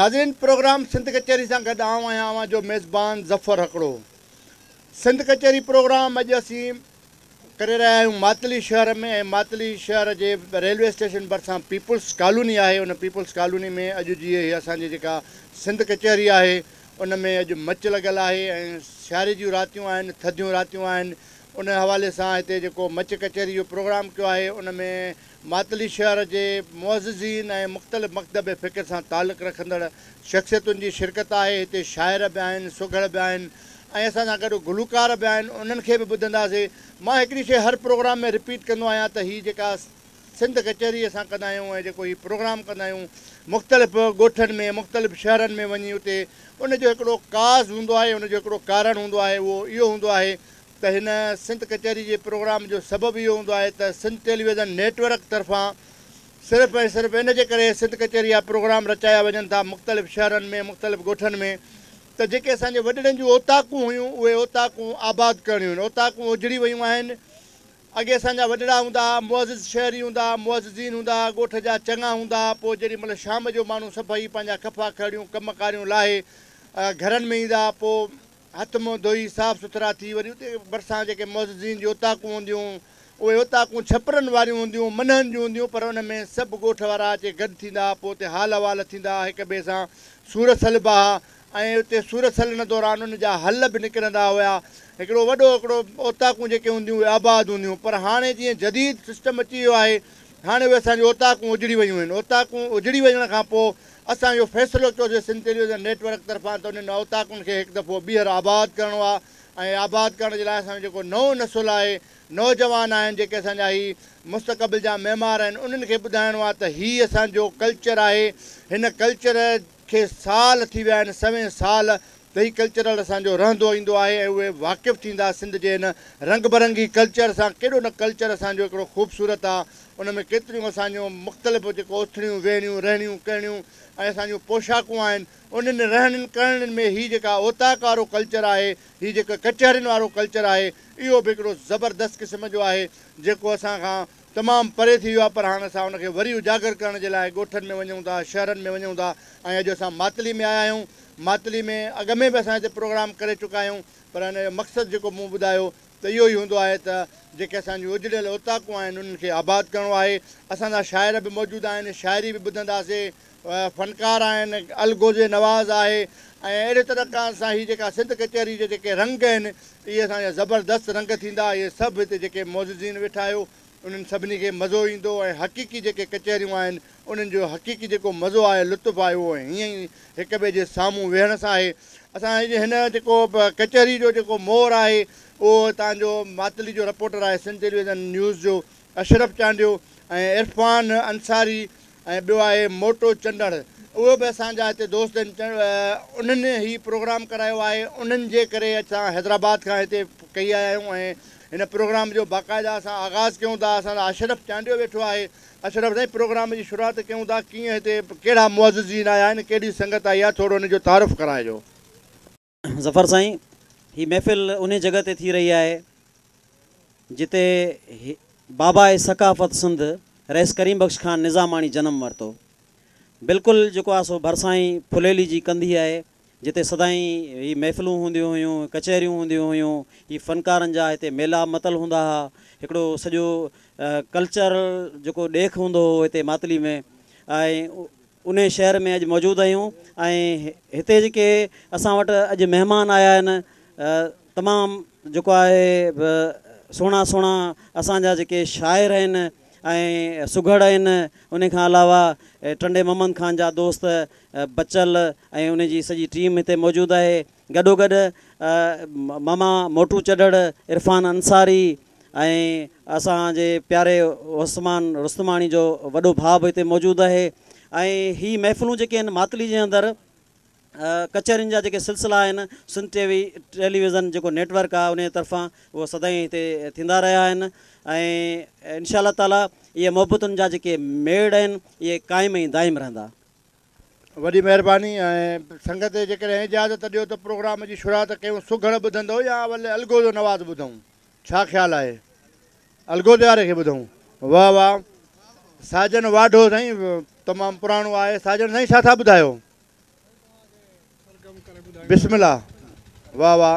नाज़रीन, प्रोग्राम सिंध कचहरी से गॾु आवां जो मेज़बान ज़फ़र हकड़ो। सिंध कचहरी प्रोग्राम अॼु असीं करे रहिया आहियूं मातली शहर में। मातली शहर जे रेलवे स्टेशन भरिसां पीपुल्स कॉलोनी आहे। उन पीपुल्स कॉलोनी में अॼु जीअं असांजी जेका सिंध कचहरी आहे उन में अॼु मच लॻल आहे ऐं सियारे जूं रातियूं आहिनि, थधियूं रातियूं आहिनि। उन हवाले सां हिते जेको मच कचहरी जो प्रोग्राम कयो आहे उन में मातली शहर जे मुअज़्ज़िज़ीन ऐं मुख़्तलिफ़ मकतब फ़िक्र सां तालुक़ु रखंदड़ शख़्सियतुनि जी शिरकत आहे। हिते शाइर बि आहिनि, सुघड़ बि आहिनि ऐं असां सां गॾु गुलूकार बि आहिनि। उन्हनि खे बि ॿुधंदासीं। मां हिकिड़ी शइ हर प्रोग्राम में रिपीट कंदो आहियां त हीअ जेका सिंध कचहरी असां कंदा आहियूं ऐं जेको हीउ प्रोग्राम कंदा आहियूं मुख़्तलिफ़ ॻोठनि में, मुख़्तलिफ़ शहरनि में वञी उते उनजो हिकिड़ो काज़ हूंदो आहे, उनजो हिकिड़ो कारण हूंदो आहे। उहो इहो हूंदो आहे त हिन सिंध कचहरी जे प्रोग्राम जो सबबु इहो हूंदो आहे त सिंध टेलीविज़न नेटवर्क तरफ़ां सिर्फ़ु ऐं सिर्फ़ु इन जे करे सिंध कचहरी जा प्रोग्राम रचाया वञनि था मुख़्तलिफ़ शहरनि में, मुख़्तलिफ़ ॻोठनि में, त जेके असांजे वॾड़नि जूं ओताकूं हुयूं उहे ओताकूं आबाद करणियूं आहिनि। ओताकूं उजड़ी वियूं आहिनि। अॻे असांजा वॾड़ा हूंदा हुआ, मुअज़्ज़िज़ शहरी हूंदा, मुअज़्ज़िज़ीन हूंदा, ॻोठ जा चङा हूंदा। पोइ जेॾी महिल शाम जो माण्हू सभई पंहिंजा कफ़ा खड़ियूं कमकारियूं लाहे घरनि में ईंदा, पोइ हथ मुंहुं धोई साफ़ु सुथरा थी वरी उते भरिसां जेके मुअज़्ज़िज़ीन जी ओताकूं हूंदियूं उहे ओताकूं छपरनि वारियूं हूंदियूं, मनहनि जूं हूंदियूं, पर उन में सभु ॻोठ वारा अचे गॾु थींदा। पोइ उते हाल अहिवाल थींदा, हिक ॿिए सां सूरत सलबा ऐं उते सूरत सलण दौरान उन जा हल बि निकिरंदा हुआ। हिकिड़ो वॾो ओताकूं जेके हूंदियूं उहे आबाद हूंदियूं। पर हाणे जीअं जदीद सिस्टम अची वियो आहे हाणे उहे असांजी ओताकूं उजड़ी वियूं आहिनि। ओताकूं उजड़ी वञण खां पोइ असां इहो फ़ैसिलो कयोसीं सिंध टेलीविज़न नेटवर्क तरफ़ां त उन्हनि ओताकुनि खे हिकु दफ़ो ॿीहर आबाद करिणो आहे ऐं आबाद करण जे लाइ असांजो जेको नओं नसुलु आहे, नौजवान आहिनि जेके असांजा ही मुस्तक़बिल जा महिमार आहिनि, उन्हनि खे ॿुधाइणो आहे त हीअ असांजो कल्चर आहे। हिन कल्चर खे साल थी विया आहिनि, सवें साल त हीउ कल्चरल असांजो रहंदो ईंदो आहे ऐं उहे वाक़िफ़ु थींदा सिंध जे हिन रंग बिरंगी कल्चर सां। केॾो न कल्चर असांजो हिकिड़ो ख़ूबसूरत आहे। उन में केतिरियूं असांजूं मुख़्तलिफ़ जेको उथणियूं वेहणियूं रहणियूं करणियूं ऐं असांजूं पोशाकूं आहिनि उन्हनि रहणियुनि करणनि में हीअ जेका ओताक वारो कल्चर आहे, हीअ जेका कचहरियुनि वारो कल्चर आहे, इहो बि हिकिड़ो ज़बरदस्त क़िस्म जो आहे जेको असां खां तमामु परे थी वियो आहे। पर हाणे असां उनखे वरी उजागर करण जे लाइ ॻोठनि में वञूं था, शहरनि में वञूं था ऐं अॼु असां मातली में आया आहियूं। मातली में अॻ में बि असां हिते प्रोग्राम करे चुका आहियूं, पर हिन जो मक़सदु जेको मूं ॿुधायो त इहो ई हूंदो आहे त जेके असांजूं उजड़ियल ओताकूं आहिनि उन्हनि खे आबाद करिणो आहे। असांजा शाइर बि मौजूदु आहिनि, शाइरी बि ॿुधंदासीं, फ़नकार आहिनि, अलगोज़े नवाज़ आहे ऐं अहिड़े तरह सां हीअ जेका सिंध कचहरी जे जेके रंग आहिनि इहे असांजा ज़बरदस्त रंग थींदा। इहे सभु हिते जेके मुअज़्ज़िज़ीन वेठा आहियो उन्हनि सभिनी खे मज़ो ईंदो ऐं हक़ीक़ी जेके कचहरियूं आहिनि उन्हनि जो हक़ीक़ी जेको मज़ो आहे, लुत्फ़ु आहे, उहो हीअं ई हिक ॿिए जे साम्हूं वेहण सां आहे। असां हिन जेको कचहरी जो जेको मोर आहे उहो तव्हांजो मातली जो रिपोर्टर आहे सिंध टेलीविज़न न्यूज़ जो अशरफ चांडियो ऐं इरफ़ान अंसारी ऐं ॿियो आहे मोटो चंडड़, उहे बि असांजा हिते दोस्त आहिनि। उन्हनि हीउ प्रोग्राम करायो आहे, उन्हनि जे करे असां हैदराबाद खां हिते कई आया आहियूं ऐं हिन प्रोग्राम जो बाक़ाइदा असां आगाज़ कयूं था। असांजा अशरफ चांडियो वेठो आहे। अशरफ साईं, प्रोग्राम जी शुरूआति कयूं था, कीअं हिते कहिड़ा मुअज़्ज़िज़ीन आया आहिनि, कहिड़ी संगत आई आहे, थोरो हुनजो तारुफ़ कराइजो। ज़फ़र साईं, ही महफ़िल उन जगह ते थी रही आहे जिते बाबा ए सकाफ़त सिंध रईस करीम बख़्श ख़ान निज़ामाणी जनम वरितो। बिल्कुलु जेको आहे सो भरिसां ई फुलेली जी कंदी आहे जिते सदाई ही महफ़िलूं हूंदियूं हुयूं, कचहरियूं हूंदियूं हुयूं, ही फ़नकारनि जा हिते मेला मतल हूंदा हुआ। हिकिड़ो सॼो कल्चरल जेको ॾेख हूंदो हुओ हिते मातली में ऐं उन शहर में अॼु मौजूदु आहियूं। ऐं हिते जेके असां वटि अॼु महिमान आया आहिनि तमामु जेको आहे सुहिणा सुहिणा असांजा जेके शाइर आहिनि ऐं सुघड़ आहिनि। उन खां अलावा टंडे मोहम्मद ख़ान जा दोस्त बचल ऐं उन जी सॼी टीम हिते मौजूदु आहे। गॾोगॾु मामा मोटू चॾड़, इरफ़ान अंसारी ऐं असांजे प्यारे उस्मान रुस्तमानी जो वॾो भाउ बि हिते मौजूदु आहे। ऐं ही महफ़िलूं जेके आहिनि मातली जे अंदरि कचहरियुनि जा जेके सिलसिला आहिनि सिंध टेलीविज़न जेको नेटवर्क आहे उन तरफ़ां उहो सदाईं हिते थींदा रहिया आहिनि ऐं इंशा ताला इहे मोहबतुनि जा जेके मेड़ आहिनि इहे क़ाइमु ऐं दाइमु रहंदा। वॾी महिरबानी। ऐं संगत जेकॾहिं इजाज़त ॾियो त प्रोग्राम जी शुरूआति कयूं। सुघड़ ॿुधंदो या भले अलगोज़ो नवाज़ ॿुधूं, छा ख़्यालु आहे? अलगोज़े वारे खे ॿुधूं। वाह वाह, साजन वाढो साईं, तमामु पुराणो आहे। साजन साईं, छा था ॿुधायो? बिस्मिल्लाह। वाह वाह।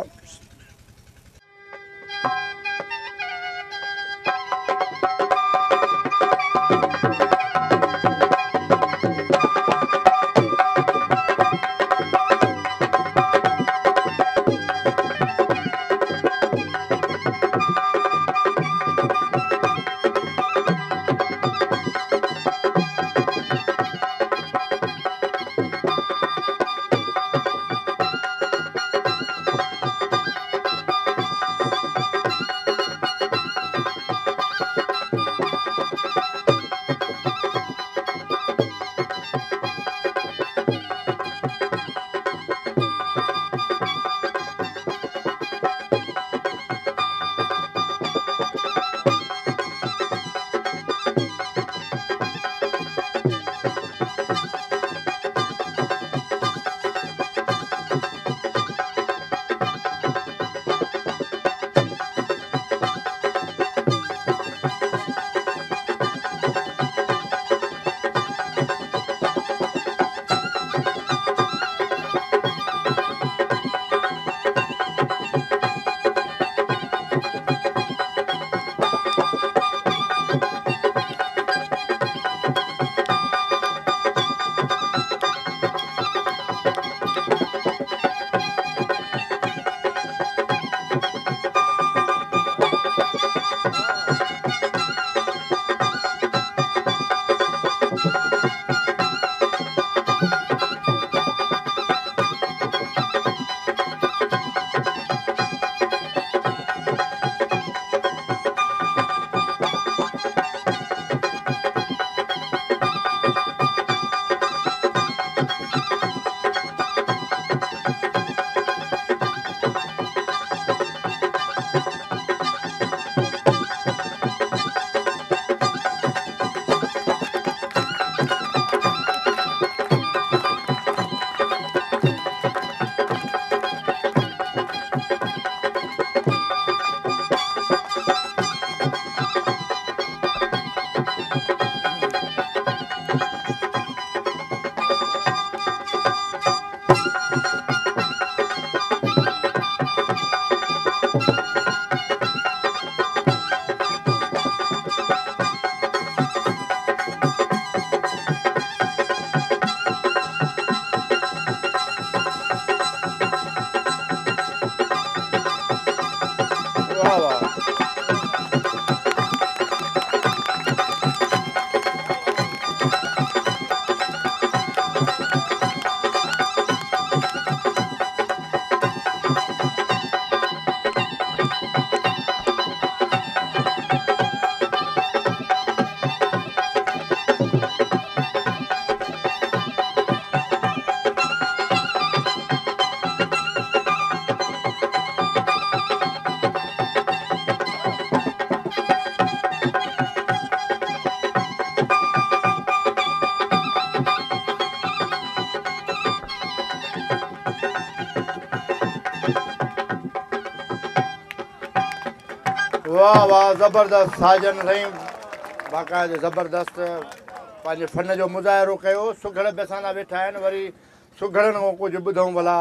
वाह वाह ज़बरदस्त साजन रही बाक़ाइदे ज़बरदस्त पंहिंजे फन जो मुज़ाहिरो कयो। सुघड़ बि असां वेठा आहिनि, वरी सुघड़नि खां कुझु ॿुधूं भला।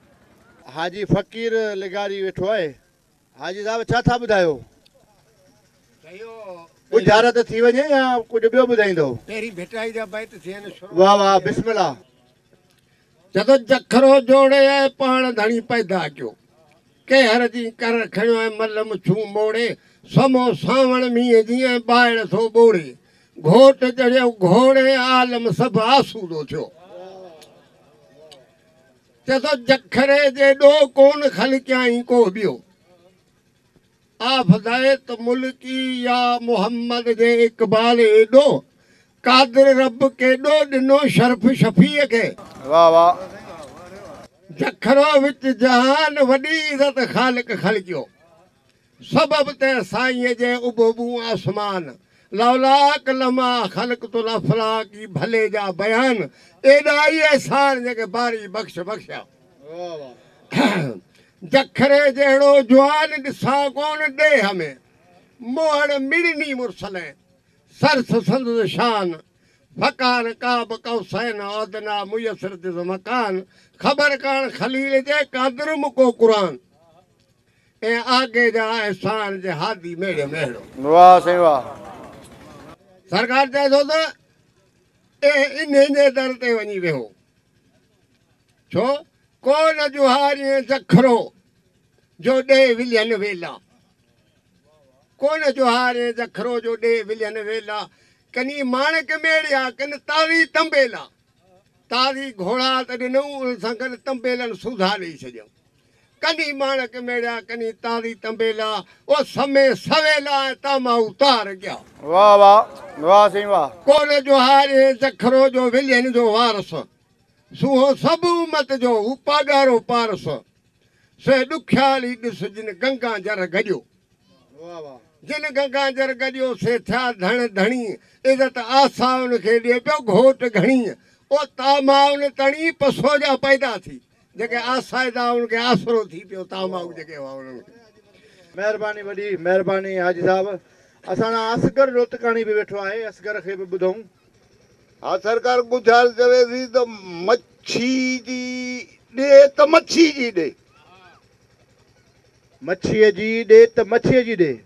हाजी फ़क़ीर लिगारी वेठो आहे। हाजी साहिबु छा था ॿुधायो? गुज़ारत थी वञे या कुझु ॿियो ॿुधाईंदो? तेरी भेटाई जा बैत थियनि। वाह वाह बिस्मिल्लाह। जदो जखरो जोड़े आहे पाण धणी पैदा कयो, के हर जी कर खणियो आहे मलम छू मोड़े, समो सावण मींहं जीअं ॿाहिरि थो ॿोड़े, घोट चढ़ियो घोड़े आलम सभु आसूदो थियो। चतो जखरे जे ॾो कोन ख़लकियाई को ॿियो, आफ़ज़ाए त मुल्की या मोहम्मद जे इक़बाल एॾो, कादिर रब केॾो ॾिनो शर्फ शफ़ीअ खे। वाह वाह। जखरो विच जहान वॾी इज़त ख़ालिक ख़लकियो, सबब ते साईं जे उबोबू आसमान, लौलाक लमा ख़लक तुल अफलाकी भले जा बयान, एॾा ई एहसान जेके बारी बख़्श बख़्शिया। जखरे जहिड़ो जवान ॾिसां कोन ॾेह में, मोहड़ मिड़नी मुरसल सरस संदसि शान, फकान काब कौसैन अदना मुयसर तिज़ मकान ख़बर कान खलील जे कादर मुको क़ुरान ऐं आगे जा एहसान जे हादी मेड़े मेड़ो वाह साईं वाह सरकार चए थो त इन जे दर ते वञी वेहो छो कोन जुहारीअ जखरो जो ॾे विलियन वेला कोन जुहारीअ जखरो जो ॾे विलियन वेला कनी माणक मेड़िया कन ताज़ी तंबेला ताज़ी घोड़ा त ॾिनऊं उन सां गॾु तंबेलनि सुधा ॾेई छॾियऊं कनी माणक मेड़िया कनी ताज़ी तंबेला ओ समय सवेला ऐं तामाऊ तार ॻया वाह वाह वाह साईं वाह कोन जुहारीअ जखरो जो विलियन जो वारस सूहो सभु उमत जो हू पागारो पारस से ॾुखियाली ॾिस जिन गंगा जर गॼियो वाह वाह जिन गंगा जर गॼियो से थिया धण धणी इज़त आसाउन खे ॾिए पियो घोट घणी ओ तामाउन तणी पसो जा पैदा थी जेके आसाइदा उनखे आसरो थी पियो तामाऊ जेके हुआ उन्हनि खे महिरबानी वॾी महिरबानी हाजी साहब असां असगर रोतकाणी बि वेठो आहे असगर खे बि ॿुधूं हाँ सरकार गुज़ारिश करे थी त मच्छी जी ॾे त मच्छी जी ॾे मच्छीअ जी ॾे त मच्छीअ जी ॾे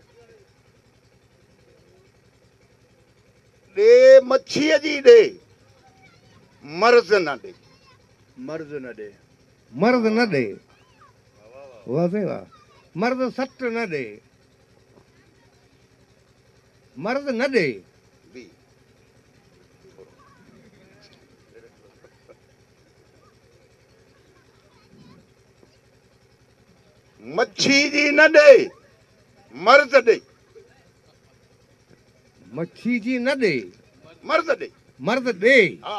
ॾे मच्छीअ जी ॾे मर्ज़ न ॾे मर्ज़ न ॾे मर्द न ॾे वाह साईं वाह मर्द सट न ॾे मर्द न ॾे बी मच्छी जी न ॾे मर्ज़ ॾे मच्छी जी न ॾे मर्ज़ ॾे मर्द ॾे हा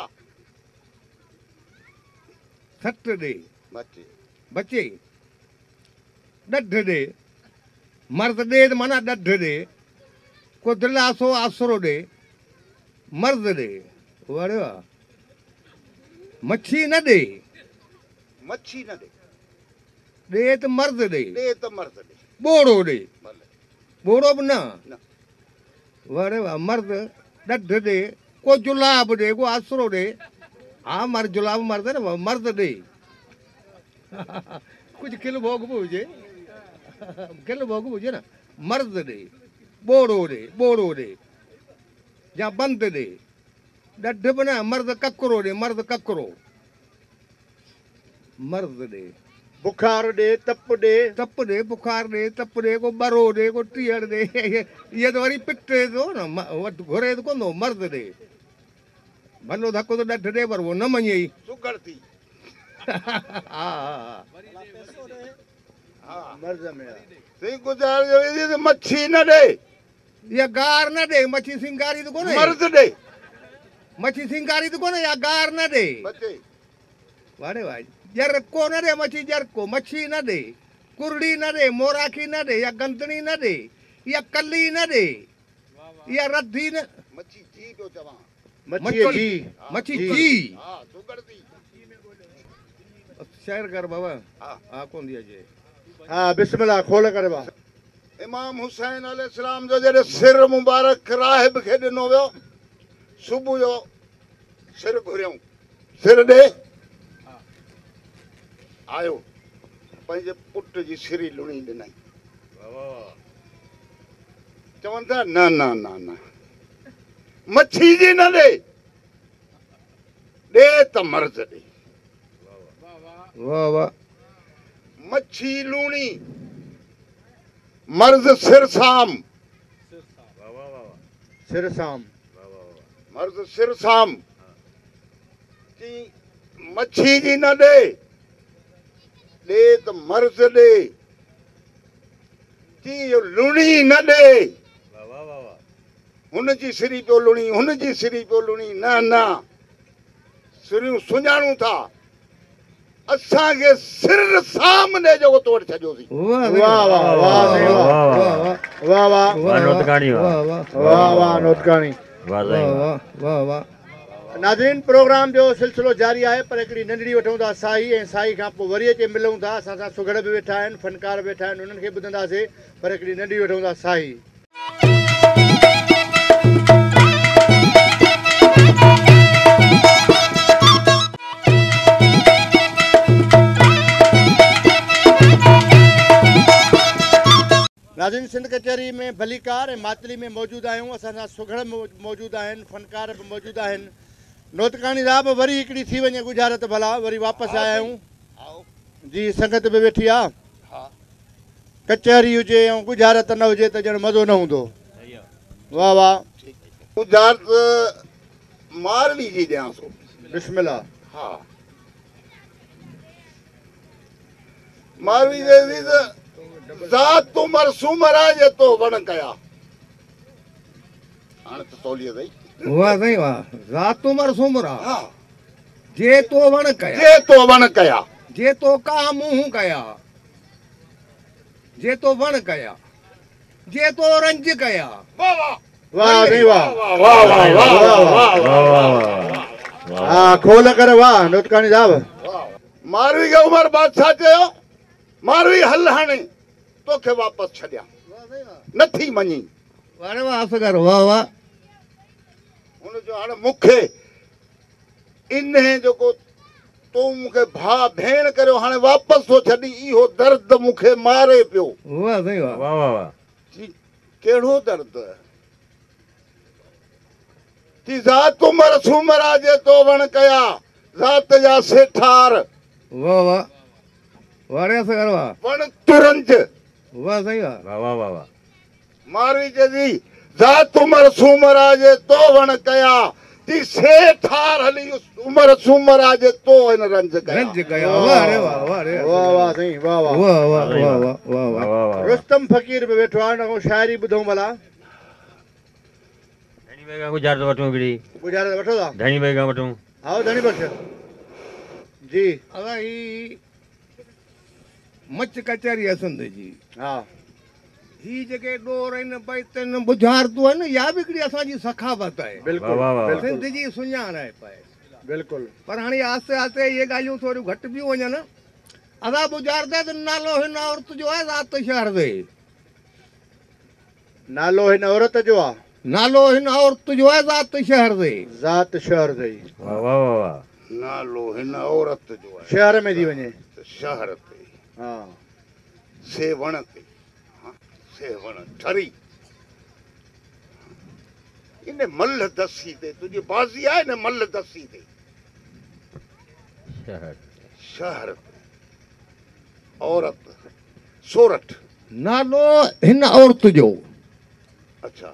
सट ॾे मच्छी बचे ॾढ ॾे मर्द ॾे त माना ॾढ ॾे को दिलासो आसरो ॾे मर्द ॾे वड़े वाह मच्छी न ॾे मच्छी न ॾे ॾे त मर्द ॾे ॾे त मर्ज़ ॾे ॿोड़ो ॾे भले ॿोड़ो बि न न वड़े वाह मर्द ॾढ ॾे को जुलाब ॾे को आसरो ॾे हा मर्द जुलाब मर्द न मर्द ॾे कुझु खिल भोग बि हुजे खिल भोग बि हुजे न मर्द ॾे ॿोड़ो ॾे या बंद ॾे ॾढ बि न मर्द ककरो ॾे मर्द ककरो मर्द ॾे बुखार ॾे तप ॾे बुखार ॾे तप ॾे को ॿरो ॾे को टीहर ॾे इहे त वरी पिटे थो न घुरे त कोन थो मर्द ॾे भलो धको त ॾढ ॾे पर उहो न मञे ई सुगर थी हा हा मर्ज़ में साईं गुज़ारिश करे थी त मच्छी न ॾे इहा गार न ॾे मच्छी सिंगारी त कोन्हे मर्ज़ ॾे मच्छी सिंगारी त कोन्हे या गार न ॾे बचे वाड़े वाह जर को न ॾे मच्छी जर को मच्छी न ॾे कुरड़ी न ॾे मोराखी न ॾे या गंदड़ी न ॾे या कली न ॾे या रधी न मच्छी जी पियो चवां मच्छीअ जी मच्छी जी हा सुगर थी शेयर कर बाबा हा हा कोन थी अचे हा बिस्मिल्लाह खोल करे बा इमाम हुसैन अलैहिस्सलाम जो जॾहिं सिर मुबारक राहिब खे ॾिनो वियो सुबुह जो सिर घुरियऊं सिर ॾे आयो पंहिंजे पुट जी सिरी लुणी ॾिनई चवनि था न न न न मच्छी जी न ॾे त मर्ज़ ॾे वाह वाह मच्छी लूणी मर्ज़ सिरसाम सिरसाम मर्ज़ सिरसाम की मच्छी जी न ॾे त मर्ज़ ॾे की लूणी न ॾे हुनजी सिरी पियो लुणी हुनजी सिरी पियो लुणी न न सिरियूं सुञाणूं था असांखे सिर सामने जो तोड़ छॾियोसीं वाह वाह वाह वाह वाह वाह वाह नोटकाणी वाह वाह वाह वाह नोटकाणी वाह वाह वाह वाह नाज़रीन प्रोग्राम जो सिलसिलो जारी आहे पर हिकिड़ी नंढड़ी वठूं था साई ऐं साई खां पोइ वरी अचे मिलूं था असां सां सुगड़ बि वेठा आहिनि फनकार वेठा आहिनि उन्हनि खे ॿुधंदासीं पर हिकिड़ी नंढड़ी वठूं था साई नाज़रीन, सिंध कचहरी में भलीकार ऐं मातली में मौजूदु आहियूं। असां सां सुघड़ मौजूदु आहिनि, फ़नकार बि मौजूदु आहिनि। नोतकानी साहिबु वरी हिकिड़ी थी वञे गुज़ारत भला, वरी वापसि आया आहियूं जी। संगत बि वेठी आहे। कचहरी हुजे ऐं गुज़ारत न हुजे त ॼण मज़ो न हूंदो। वाह वाह। गुज़ारत मारवी जी ॾियांसि। बिस्मिल्लाह। हा, मारवी जे ज़ात उमर सूमरा जे तो वण कया। हाणे त तौलियत आई। वाह साईं वाह। ज़ात उमर सुमरा हा, जे तो वण कया, जे तो वण कया, जे तो का मुंह कया, जे तो वण कया, जे तो रंज कया। वाह वाह वाह साईं वाह। वाह वाह वाह वाह वाह। हा, खोल कर वाह नोतकानी साहिबु। मारवी खे उमर बादशाह चयो, मारवी हल हाणे तोखे वापसि छॾियां, नथी मञी। वाह वाह असगर वाह वाह। हुन जो हाणे मूंखे इन जेको तूं मूंखे भाउ भेण करियो हाणे वापसि थो छॾी, इहो दर्द मूंखे मारे पियो। वाह साईं वाह। वाह वाह वाह। कहिड़ो दर्द? थी ज़ात उमर सूमरा जे तो वण कया, ज़ात जा सेठार वाह वाह। वाह असगर वाह। वण तुरंज। वाह साईं वाह। वाह वाह वाह वाह। मारवी जे दी ज़ात उमर सूमरा जे तो वण कया, ती सेठार हली उमर सूमरा जे तो हिन रंज कया। रंज कया। वाह रे वाह। वाह रे वाह वाह साईं वाह वाह। वाह वाह वाह वाह वाह वाह। वाह वाह। रुस्तम फ़कीर बि वेठो आहे। न शाइरी ॿुधूं भला। धणी भाई खां गुज़ारत वठूं हिकिड़ी। गुज़ारत वठो था। धणी भाई खां वठूं। आओ धणी बख़्श जी। असां ही मच कचहरी आहे सिंध जी। हा, ही जेके डोर आहिनि भई तिन बुझारतूं आहिनि, या बि हिकिड़ी असांजी सखावत आहे। बिल्कुलु वाह, वाह, वाह। सिंध बिल्कुलु जी सुञाण आहे पाए। बिल्कुलु। पर हाणे आस्ते आस्ते इहे ॻाल्हियूं थोरियूं घटि बियूं वञनि। असां बुझारते त नालो हिन औरत जो आहे ज़ात शहर ते। नालो हिन औरत जो आहे। नालो हिन औरत जो आहे ज़ात शहर ते। ज़ात शहर ते। वाह वाह वाह वाह। नालो हिन औरत जो आहे शहर में थी वञे। शहर ते, हा, सेवण ते। हा, सेवण ठरी इन मल दसी ते। तुंहिंजी बाज़ी आहे न मल दसी ते। शहर। शहर ते औरत सोरठ। नालो हिन औरत जो। अच्छा,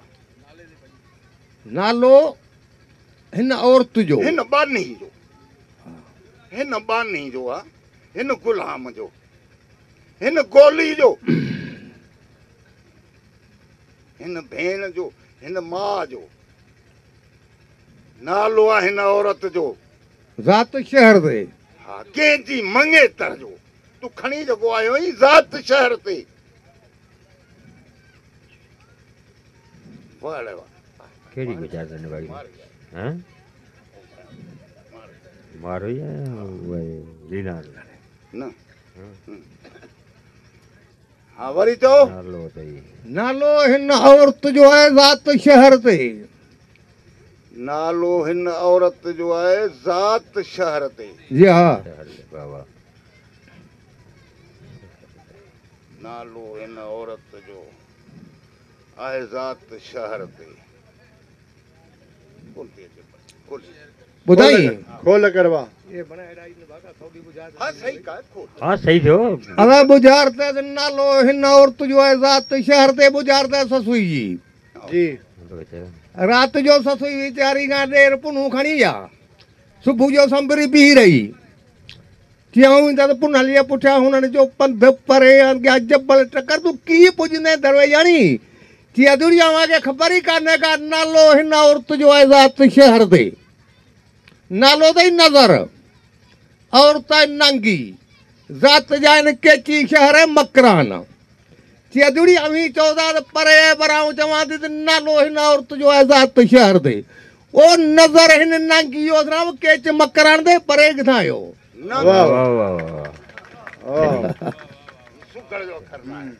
नालो हिन औरत जो। हिन बानी जो, हिन बानी जो आहे, हिन गुलाम जो, हिन गोली जो, हिन भेण जो, हिन माउ जो। नालो आहे हिन औरत जो ज़ात शहर ते। हा, कंहिंजी मंगेतर जो। तूं खणी जेको आयो आहीं ज़ात शहर ते। वाह रे वाह। कहिड़ी गुज़ारत हिन भाई? हाँ? मारो या वही रीना न हा, वरी चओ। नालो अथई। नालो हिन औरत जो आहे ज़ात शहर ते। नालो हिन औरत जो आहे ज़ात शहर ते। जी हा। शहर ते। वाह वाह। नालो हिन औरत जो आहे ज़ात शहर ते। ॿुधाई खोल कर वाह। हा, सही का खोल। हाँ सही थियो। असां बुझारते त नालो हिन औरत जो आहे ज़ात शहर ते। बुझारते ससुई जी। जी। राति जो ससुई वीचारी खां ॾेर पुनूं खणी विया। सुबुह जो संभरी बीह रही। चयऊं त पुन हली पुठियां हुननि जो पंधु परे अॻियां जबल टकर। तूं कीअं पुॼंदे दरवेजाणी? चई दुनिया मूंखे ख़बर ई कान्हे का। नालो हिन औरत जो आहे ज़ात शहर ते। नालो अथई नज़र, औरत आहे नंगी, ज़ात जा आहिनि केची शहर ऐं मकरान। चई दुड़ी अवी चवंदा त परे परां चवां थी त नालो हिन औरत जो आहे ज़ात शहर ते। ओ नज़र हिन नंगी जो केच मकरान ते परे किथां आयो? न वाह वाह वाह वाह। सुकड़ जो खरना आहे।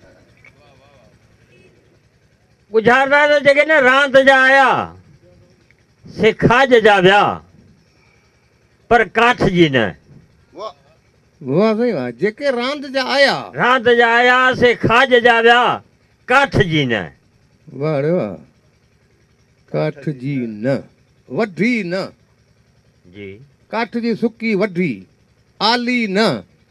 गुज़ारता त जेके न रांदि जा आया से खाज जा विया, पर काठ जी न। वाह वाह साईं वाह। जेके रांदि जा आया, रांदि जा आया से खाज जा विया, काठ जी न। वाह रे वाह। काठ जी न, वढी न, जी काठ जी सुकी वढी, आली न।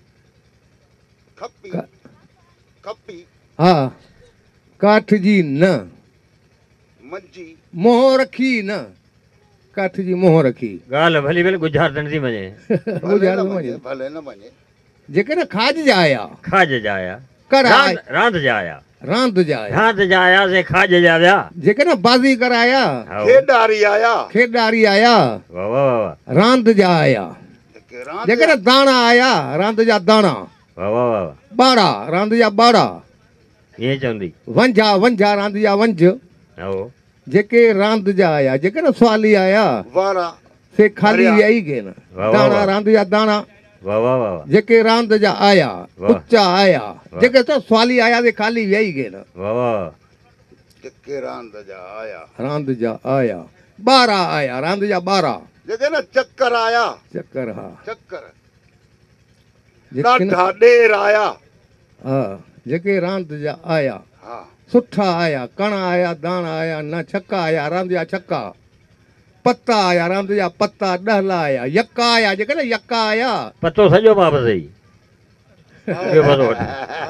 खपी खपी हा, काठ जी न, मंजी मोह रखी न, काठ जी मोह रखी। ॻाल्हि भली भली गुज़ार न थी वञे। गुज़ार न वञे। भले न वञे। जेके न खाज जा आया, खाज जा आया, कर आया, रांदि जा आया, रांदि जा आया, रांदि जा आया से खाज जा विया। जेके न बाज़ी कराया, हाओ। खेॾारी आया, खेॾारी आया, वाह वाह वाह वाह रांदि जा आया, जेके रांदि जेके न दाणा आया, रांदि जा दाणा, वाह वाह वाह वाह। बाड़ा, रांदि जा बाड़ा, ईअं चवंदी। वंझा, वंझा, रांदि जा वंझ, हाओ। जेके रांदि जा आया, जेके न सवाली आया, वारा से खाली भरिया। वियाई के न, वाह, वाह, दाणा वाह। रांदि जा दाणा, वाह वाह वाह वाह जेके रांदि जा आया, वाह। उच्चा आया, वाह। जेके तो सवाली आया, से खाली वियाई के न, वाह वाह। जेके रांदि जा आया, रांदि जा आया, बारा आया, रांदि जा बारा, जेके न चक्कर आया, चक्कर हा, चक्कर जेके न ॾाढा ॾेर आया। हा, जेके रांदि जा आया, हा सुठा आया, कण आया, दाणा आया, न छक्का आया, रांदि जा छक्का, पत्ता आया, रांदि जा पत्ता, ॾहला आया, यका आया, जेके न यका आया, पतो सॼो मां बि सही। ॿियो पतो वठो।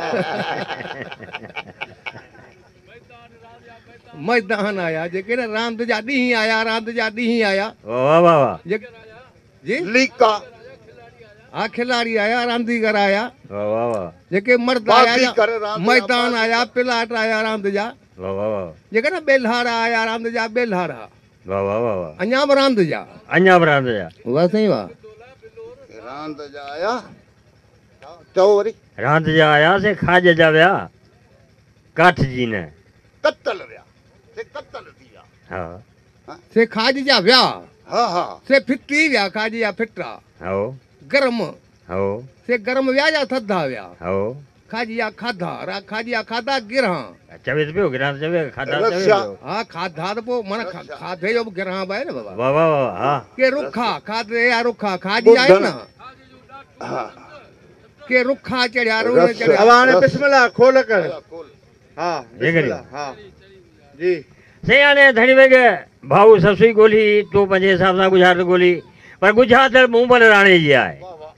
मैदान आया, जेके न रांदि जा ॾींहं आया, रांदि जा ॾींहं आया, वाह वाह वाह वाह जी लीका हा, खिलाड़ी आया, रांदीगर आया, वाह वाह वाह जेके मर्द बाज़ी आया, करे रांदि जा मैदान बाज़ी आया, प्लाट आया, रांदि जा, वाह वाह वाह जेके न बेल्हारा आया, रांदि जा बेल्हारा, वाह वाह वाह वाह। अञा बि रांदि जा, अञा बि रांदि जा। वाह साईं वाह। रांदि जा आया। चओ वरी। रांदि जा आया से खाज जा विया, काठ जी न। कतल विया, से कतल थी विया। हा से खाज जा विया, हा हा से फिटी विया, खाज जा फिटा, हाओ गरम, हाओ से गरम विया या थधा विया, हाओ। खाजिया खाधा, खाजिया खाधा गिरहां, चवे त पियो गिरां चवे खाधा चवे रक्षा। पियो। हा, खाधा त पोइ माना खाधे जो बि गिरहां बि आहे न बाबा, वाह वाह वाह हा। के रुखा खाधे या रुखा, खाजी आहे न, हा के रुखा चढ़िया, रोन रस। चढ़िया, अब हाणे बिस्मिल्लाह खोल कर। हा ये करियो। बिस्मिल्लाह हा जी। से हाणे धणी वेग भाऊ ससुई ॻोल्ही, तूं पंहिंजे हिसाब सां गुजरात ॻोल्ही, पर गुजरात मूमल राणे जी आहे।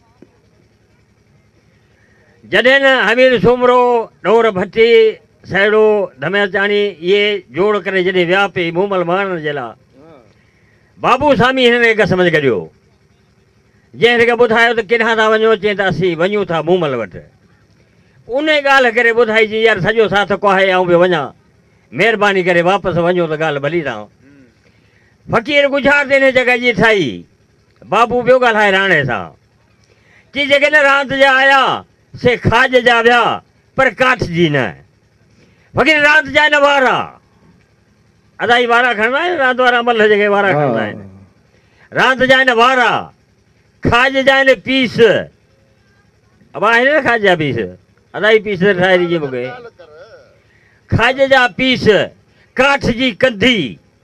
जॾहिं न हमीर सुमरो, ॾोर भट्टी, साहिड़ो धमेचाणी इहे जोड़ करे जॾहिं विया पई मूमल मारण जे लाइ, बाबू सामी हिन खे समझ कढियो, जंहिं खे ॿुधायो त किथां था वञो, चई त असीं वञूं था मूमल वटि। उन ॻाल्हि करे ॿुधाइजी यार सॼो साथ कोहाए आऊं बि वञा, महिरबानी करे वापसि वञो त ॻाल्हि भली अथव। फ़क़ीर गुज़ार हिन जॻह जी ठाही, बाबू पियो ॻाल्हाए राणे सां, की जेके न रांदि जा आया से खाज जा विया, पर काठ जी न। फ़क़ीर रांदि जा न वारा, अदाई वारा खणंदा आहिनि, रांदि वारा मल जेके वारा खणंदा आहिनि, रांदि जा न वारा, खाज जा न पीस। अब आहिनि न खाज जा पीस, अदाई पीस ठाहे ॾिजे मूंखे। खाज जा पीस, काठ जी कंधी।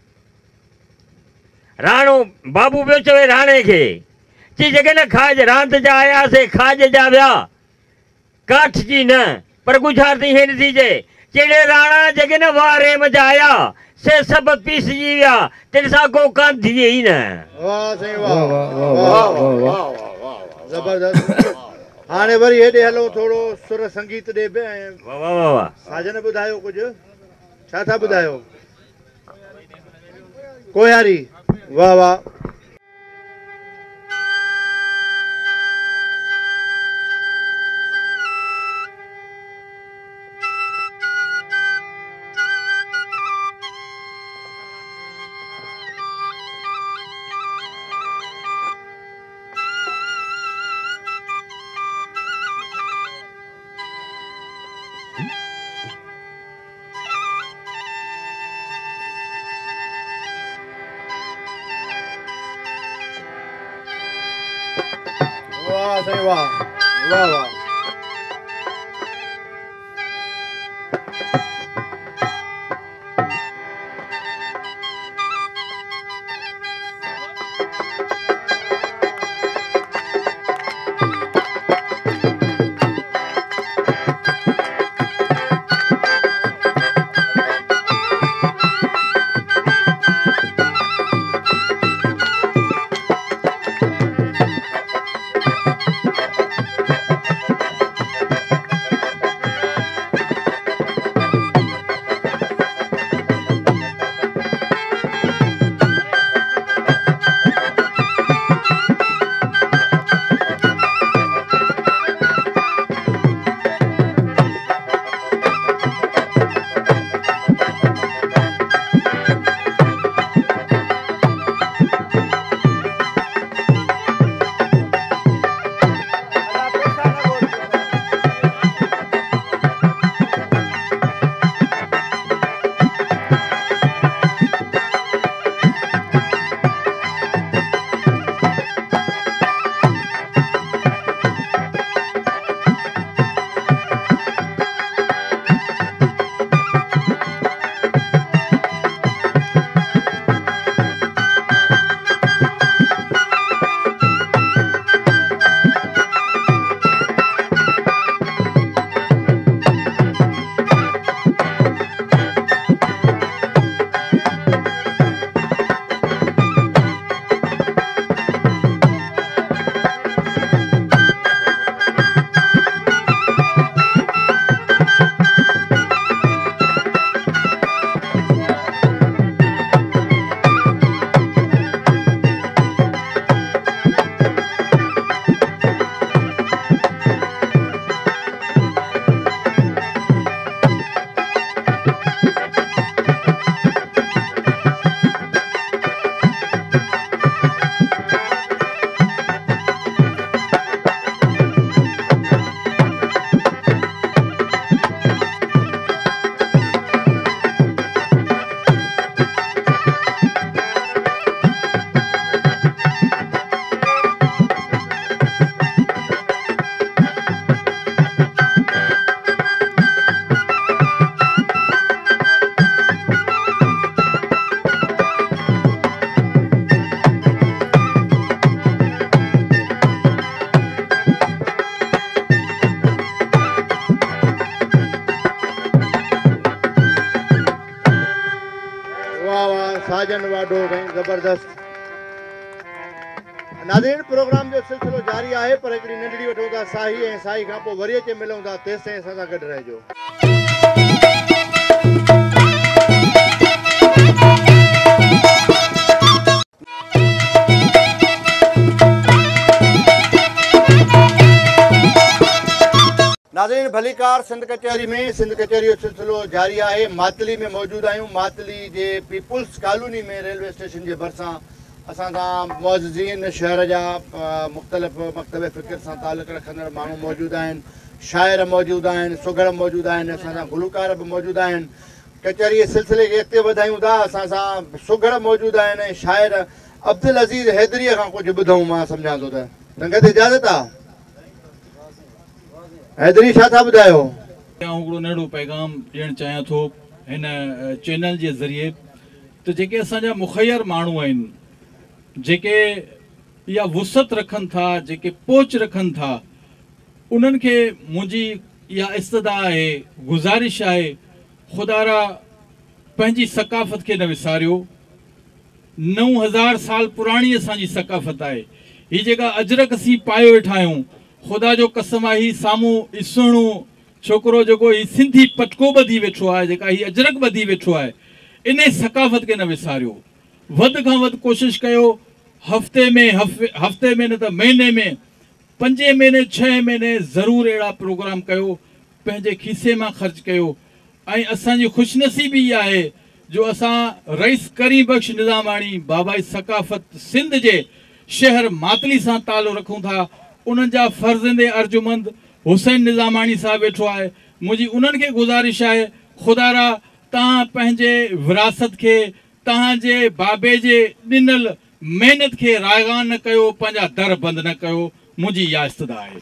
राणो बाबू पियो चवे राणे खे, चई जेके न खाज रांदि जा आया से खाज जा विया, काठ जी न, पर गुज़ार थी हे नथी चए, जहिड़े राणा जेके न वारे मजा आया से सभु पीसजी विया, तिन सां को कांधी ई न। वाह साईं वाह वाह, वाह, वाह, वाह वाह, वाह वाह, वाह ज़बरदस्त। हाणे वरी हेॾे हलो, थोरो सुर संगीत ॾे बि ऐं वाह वाह वाह वाह। साजन ॿुधायो कुझु, छा था ॿुधायो? कोयारी, वाह वाह। वाह साईं वाह वाह वाह। साजन वाडो कई ज़बरदस्त। नाज़रीन, प्रोग्राम जो सिलसिलो जारी आहे, पर हिकिड़ी नंढड़ी वठूं था साही, ऐं साही खां पोइ वरी अचे मिलूं था। तेसिताईं असां सां गॾु रहिजो। नाज़रीन, भलीकार सिंध कचहरी में सिंध कचहरी जो सिलसिलो जारी आहे। मातली में मौजूदु आहियूं। मातली जे पीपुल्स कॉलोनी में रेलवे स्टेशन जे भरिसां असां सां मुअज़्ज़िन शहर जा मुख़्तलिफ़ मकतब फ़िक्र सां तालुक़ रखंदड़ माण्हू मौजूदु आहिनि, शाइर मौजूदु आहिनि, सुघड़ मौजूदु आहिनि, असां सां गुलकार बि मौजूदु आहिनि। कचहरी जे सिलसिले खे अॻिते वधायूं था। असां सां सुघड़ मौजूदु आहिनि ऐं शाइर अब्दुल अज़ीज़ हैदरीअ खां कुझु ॿुधूं। मां सम्झां थो त संगत इजाज़त आहे। हैदरी, छा था ॿुधायो? हिकिड़ो नंढो पैगाम ॾियणु चाहियां थो हिन चैनल जे ज़रिए त जेके असांजा मुख़य्यर माण्हू आहिनि, जेके इहा वुसत रखनि था, जेके पहुच रखनि था, उन्हनि खे मुंहिंजी इहा इस्तदा आहे, गुज़ारिश आहे, ख़ुदारा पंहिंजी सकाफ़त खे न विसारियो। 9000 साल पुराणी असांजी सकाफ़त आहे। हीअ जेका अजरक असीं पाए वेठा आहियूं, ख़ुदा जो कसम आहे, हीअ साम्हूं ॾिसणो छोकिरो जेको हीअ सिंधी पटको ॿधी वेठो आहे, जेका हीअ अजरक ॿधी वेठो आहे, इन सकाफ़त खे न विसारियो। वधि खां वधि कोशिशि कयो, हफ़्ते में न त महीने में, 5 महीने 6 महीने ज़रूरु अहिड़ा प्रोग्राम कयो, पंहिंजे खीसे मां ख़र्च कयो। ऐं असांजी ख़ुशनसीबी इहा आहे जो असां रईस करीम बख़्श निज़ामाणी बाबाई सकाफ़त सिंध जे शहर मातली सां तालुक़ रखूं था। उन्हनि जा फ़र्ज़ंदे अर्जुमंद हुसैन निज़ामाणी साहिबु वेठो आहे। मुंहिंजी उन्हनि खे गुज़ारिश आहे, ख़ुदारा तव्हां पंहिंजे विरासत खे, तव्हांजे बाबे जे ॾिनल महिनत खे रायगान न कयो, पंहिंजा दर बंदि न कयो। मुंहिंजी इहा इस्तदा आहे।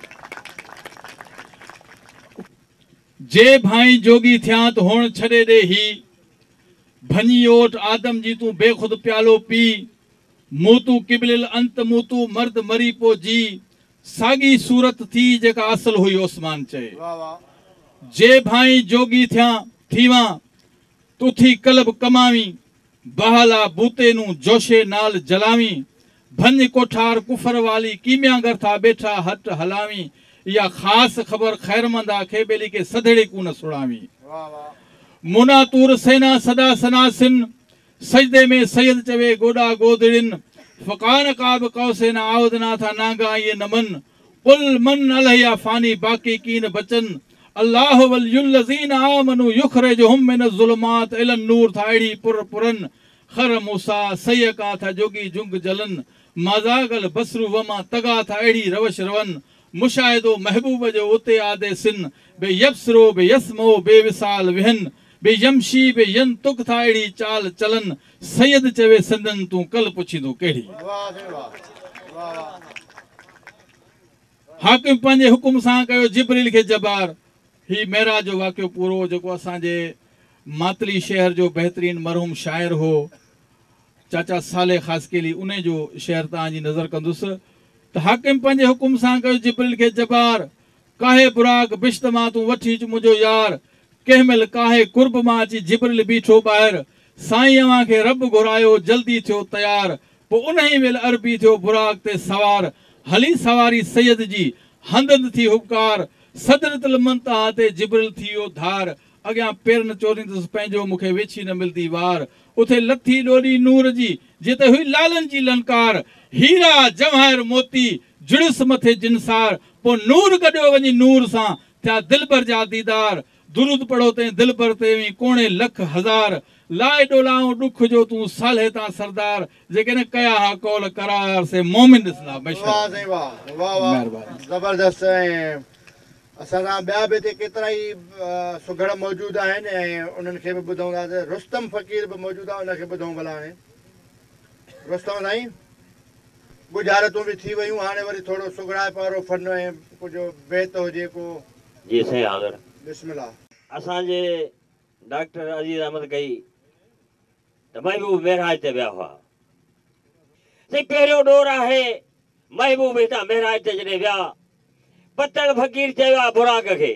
जे भाई जोगी थियां त हुण छॾे ॾे ही, भञी ओट आदम जी तूं बेख़ुद प्यालो पी, मूतू किबलिल अंत मूतू मर्द मरी पो जी, साॻी सूरत थी जेका असल हुई ओसमान चए। जे भाई जोगी थियां थीवा तो थी कलब कमावी, बहाला बूते नू जोशे नाल जलावी, भंज कोठार कुफर वाली कीमियागर था बेठा हट हलावी, या ख़ास ख़बर ख़ैरमंदा खे बेली के सधड़े को न सुड़ावी। मुना तूर सेना सदा सनासिन, सजदे में सैयद चवे गोडा गोदड़िन, फ़कान काब कौसे न आवदना था नागा ये नमन, कुल मन अलैया फानी बाकी कीन बचन, अल्लाह वलियुल्लज़ीन आमनु युखरिजुहुम मिनज़ ज़ुलुमात इलन नूर था अड़ी पुर पुरन, खर मूसा सैयका था जोगी जुंग जलन, माज़ागल बसरु वमा तगा था अड़ी रवश रवन, मुशाहिदो महबूब जो उते आदे सिन, बे यब्सरो बे यस्मो बे विसाल विहन, बे यमशी बे यन तुक था अड़ी चाल चलन, सैयद चवे सिंधन तू कल पुछींदो केड़ी। हाकिम पंहिंजे हुकुम सां कयो जिब्रील खे जबार। ही मेराज जो वाक़ियो पूरो जेको असांजे मातली शहर जो बहितरीन मरहूम शाइर हो चाचा साले ख़ासकेली, उन जो शहर तव्हांजी नज़र कंदुसि त हाकिम पंहिंजे हुकुम सां कयो जिब्रील खे जबार, काहे बुराक बिश्त मां तूं वठी अच मुंहिंजो यार, कंहिं महिल काहे कुर्ब मां अची जिब्रील बीठो ॿाहिरि, साईं अव्हां खे रब घुरायो जल्दी थियो तयार, पोइ उन ई महिल अरबी थियो बुराक ते सवार, हली सवारी सैयद जी हंधि थी हुबकार, सदरतल मुंतहा ते जिब्रील थी वियो धार, अॻियां पेर न चोरींदुसि पंहिंजो मूंखे वेछी न मिलंदी वार, उथे लथी ॾोरी नूर जी जिते हुई लालनि जी लंकार, हीरा जवाहिर मोती जुड़िस मथे जिनसार, पोइ नूर गॾियो वञी नूर सां थिया दिलबर जा दीदार, दुरूद पढ़ो ते दिलबर ते वी कोणे लख हज़ार, लाए डोलाऊं ॾुख जो तूं साले तां सरदार, जेके न कया हा कौल करार से मोमिन ॾिसंदा। वाह साईं वाह, वाह वाह, ज़बरदस्त। ऐं असां सां ॿिया बि हिते केतिरा ई सुघड़ मौजूदु आहिनि ऐं उन्हनि खे बि ॿुधूं था। रुस्तम फ़क़ीर बि मौजूदु आहे, उनखे ॿुधूं भला। हाणे रुस्तम साईं, गुज़ारतूं बि थी वियूं, हाणे वरी थोरो सुघड़ाए पारो फन ऐं कुझु बेत हुजे को। जी साईं हाज़िर। बिस्मिल्लाह। असांजे डॉक्टर अज़ीज़ अहमद कई त महबूब महराज ते विया हुआ। साईं पहिरियों ॾोर आहे, महबूब हितां महराज ते जॾहिं विया, पतड़ फ़क़ीर चयो आहे बुराक खे,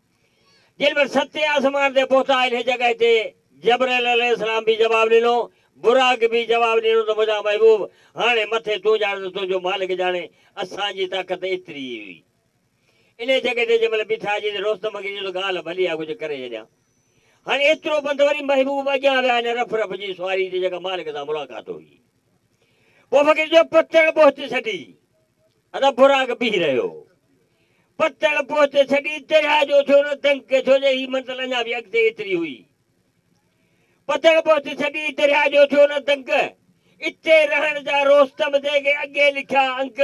जिन महिल सते आसमान ते पहुता हिन जॻह ते जबरील अलैहिस्सलाम बि जवाबु ॾिनो, बुराक भी जवाब ॾिनो त मुंहिंजा महबूब हाणे मथे तूं ॼाण त तुंहिंजो मालिक ॼाणे असांजी ताक़त एतिरी ई हुई। इन जॻह ते जंहिं महिल बीठा जी रोस्तम खे चयो ॻाल्हि भली आहे कुझु करे छॾियां। हाणे एतिरो पंधु वरी महबूब अॻियां विया हिन रफ रफ जी सुवारी ते जेका मालिक सां मुलाक़ात हुई। पोइ फ़क़ीर जो पतड़ पहुच छॾी अदा बुराक बीह रहियो। पतड़ पहुच छॾी दरिया जो थियो न तंग छो जे हीअ मंज़िल अञा बि अॻिते एतिरी हुई। पतड़ पहुच छॾी दरिया जो थियो न तंग इते रहण जा रोस्तम जेके अॻे लिखिया अंक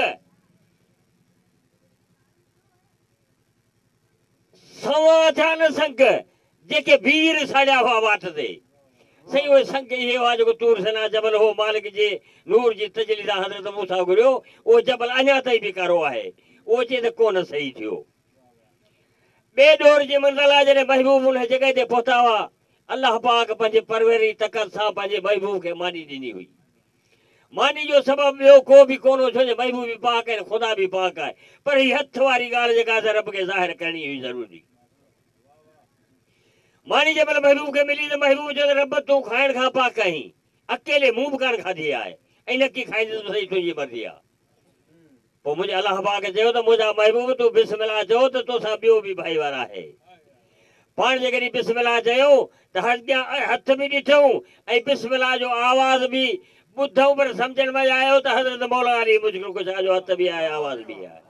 सवा थिया न संक जेके वीर साड़िया हुआ वाट ते सही उहे संक इहे हुआ जेको तूर सना जबल हो मालिक जे नूर जी तजली सां हज़रत मूसा घुरियो उहो जबल अञा ताईं बि कारो आहे। उहो चए त कोन सही थियो। ॿिए डोर जे मंज़िल आहे जॾहिं महबूब उन जॻह ते पहुता हुआ अलाह पाक पंहिंजे परवरी तकत सां पंहिंजे महबूब खे मानी ॾिनी हुई। मानी जो सबबु ॿियो को बि कोन छो जो महबूब बि पाक आहे ख़ुदा बि पाक आहे पर हीअ हथ वारी ॻाल्हि जेका आहे रब खे ज़ाहिर करणी हुई ज़रूरी। मानी जंहिं महिल महबूब खे मिली त महबूब चयो रब तूं खाइण खां पाक आहीं अकेले मूं बि कान खाधी आहे ऐं न की खाईंदुसि सही तुंहिंजी मर्ज़ी आहे। पोइ मुंहिंजे अलाह पाक चयो त मुंहिंजा महबूब तूं बिस्मिल्लाह चओ त तोसां ॿियो बि भाईवार आहे। पाण जे कॾहिं बिस्मिल्लाह चयो त हथ बि ॾिठूं ऐं बिस्मिल्लाह जो आवाज़ बि ॿुधूं पर सम्झण में आयो त हज़रत मौला अली मुश्किल कुशा जो हथ बि आहे आवाज़ बि आहे।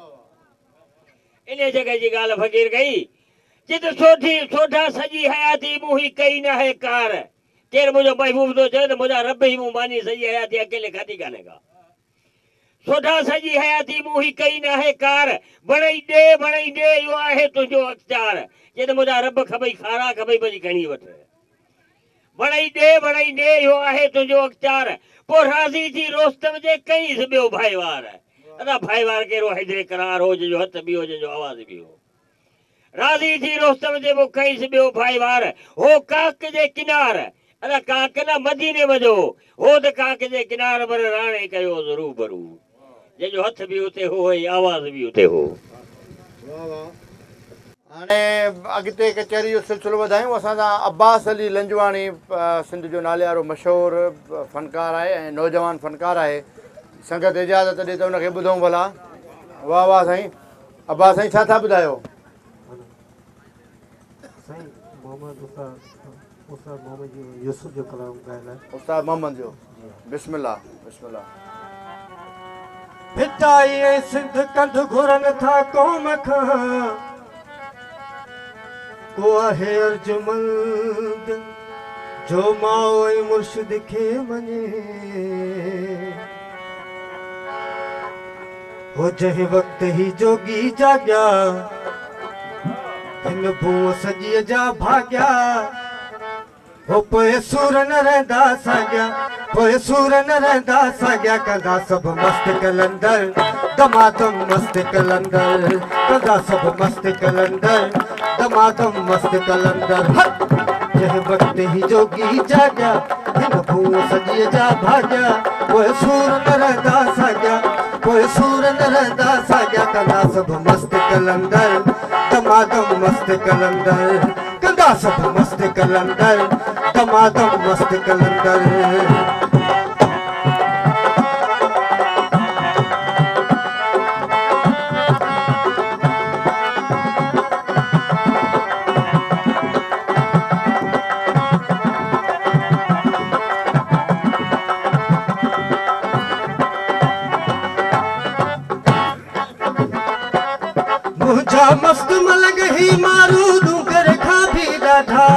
इन जॻह जी ॻाल्हि फ़क़ीर कई जिते सोठा सॼी हयाती मूं ही कई न है कार केरु मुंहिंजो महबूब थो चए त मुंहिंजा रब ई मूं मानी सॼी हयाती अकेले खाधी कान्हे का। सोठा सॼी हयाती मूं ही कई न है कार बणई ॾे इहो आहे तुंहिंजो अख़्तियार जे त मुंहिंजा रब खबई खारा खबई भॼी खणी वठ बणई ॾे इहो आहे तुंहिंजो अख़्तियार। पोइ राज़ी थी रोस्तम जे कईंसि ॿियो भाईवार अदा भाईवार कहिड़ो हैदरे करार हो जंहिंजो हथ बि हो जंहिंजो आवाज़ बि हो। राज़ी थी रोस्तम जे पोइ कईंसि ॿियो भाईवार हो काक जे किनार अदा काक न मदीने वञो हो त काक जे किनार पर राणे कयो रूबरू जंहिंजो हथ बि उते हो ऐं आवाज़ बि उते हो। हाणे अॻिते कचहरी जो सिलसिलो वधायूं। असांजा अब्बास अली लंजवाणी सिंध जो नाले वारो मशहूरु फ़नकार आहे ऐं नौजवान फ़नकार आहे। संगत इजाज़त ॾिए त हुनखे ॿुधूं भला। वाह वाह साईं। अब्बास साईं छा था ॿुधायो? उस्ताद मोहम्मद जो बिस्मिल्लाह बिस्मिल्लाह। भिटाई सिंध कंध घुरनि था क़ौम खां को आहे अर्जुमंद जो माओ ऐं मुर्शिद खे मञे हो जंहिं वक़्त ही जोगी जाॻिया हिन भूअ सॼीअ जा भाॻिया हो पोइ सूर न रहंदा साॻिया पोइ सूर न रहंदा साॻिया कंदा सभु मस्त कलंदर दमादम मस्त कलंदर कंदा सभु मस्त कलंदर दमादम मस्त कलंदर जंहिं वक़्त ही जोगी जाॻिया हिन भूअ सॼीअ जा भाॻिया पोइ सूर न रहंदा साॻिया पोइ सूर न रहंदा साॻिया कंदा सभु मस्त कलंदर दमादम मस्त कलंदर कंदा सभु मस्त कलंदर दमादम मस्त कलंदर। मुझा मस्त मलग ही मारू डूंगर खां भी ॾाढा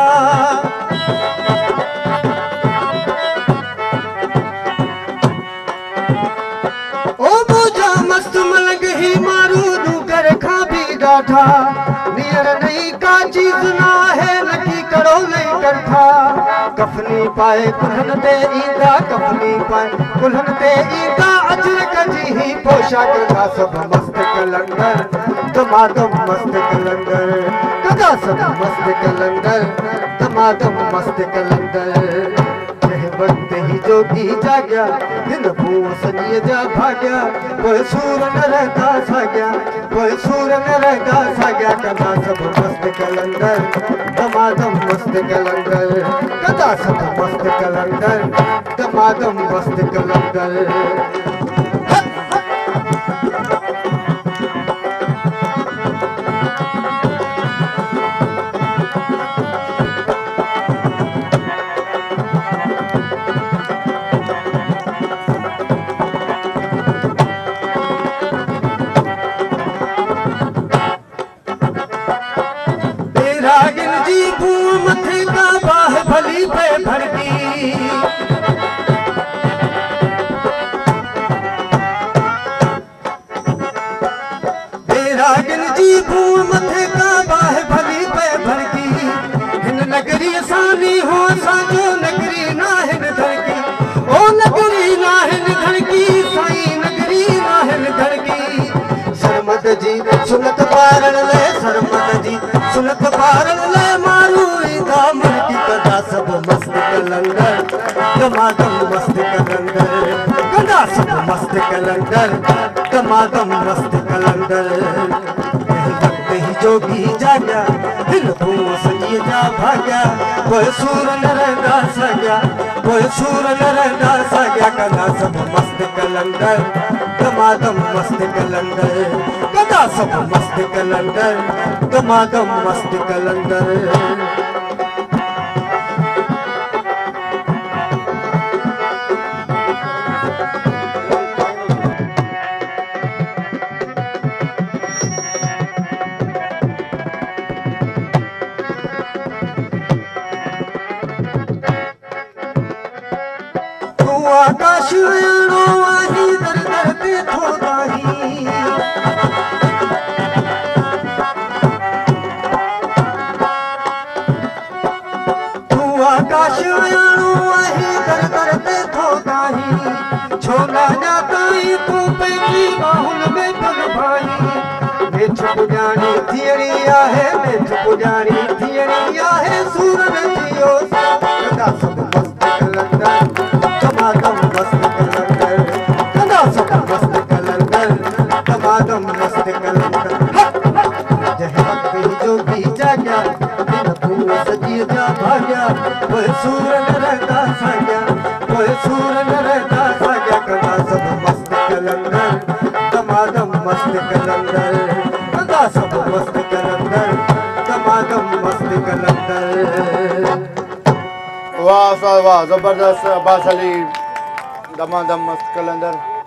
ओ मुझा मस्त मलग ही मारू डूंगर खां भी ॾाढा नीर नहीं का चीज ना है लकी करो नहीं कंठा कफनी पाए कुल्हन ते ईंदा कफनी पाए कुल्हन ते ईंदा अजर कजी ही पोशाक का सब मस्त कलंदर दमादम मस्त कलंदर कंदा सब मस्त कलंदर दमादम मस्त कलंदर जंहिं वक़्त ही जोगी जाॻिया हिन भूअ सॼीअ जा भाॻिया पोइ सूर न रहंदा साॻिया पोइ सूर न रहंदा साॻिया कंदा सभु मस्त कलंदर दमादम मस्त कलंदर कदा सब मस्त कलंदर दमादम मस्त कलंदर रागिन जी भूम मथे का बाह भली पे भड़की रागिन जी भूम मथे का बाह भली पे भड़की हिन नगरी सानी हो साजो नगरी ना हिन धड़की ओ नगरी ना हिन धड़की साई नगरी ना हिन धड़की सरमद जी सुनत पारण ले सरमद जी सुनत पारण ले मारू ईदा मणकी कदा सब मस्त कलंदर दमादम मस्त कलंदर कदा सब मस्त कलंदर दमादम मस्त कलंदर वक्त ही जोगी जाग्या हिल भूम सजी जा भाग्या कोई सूर न रहंदा सग्या कोई सूर न रहंदा सग्या कदा सब मस्त कलंदर दमादम मस्त कलंदर कदा सब मस्त कलंदर दमादम मस्त कलंदर आकाश अणो आही दर दर ते थोदाही तू आकाश अणो आही दर दर ते थोदाही छोला जाताई तू पेटी बाहुल में पग भाई मेछ पुजाणी थियणी आहे मेछ पुजाणी थियणी आहे सूरन जियो कदा सब मस्त कलंदर दमादम मस्त कलंदर कदा सब मस्त कलंदर दमादम मस्त कलंदर जह वक्त ही जोगी जाग्या दिन भूल सजी जा भाग्या कोई सूर न रहता साग्या कोई सूर न रहता साग्या कदा सब मस्त कलंदर दमादम मस्त कलंदर कदा सब मस्त कलंदर दमादम मस्त कलंदर वाह वाह जबरदस्त अब्बास अली दमादम मस्त कलंदर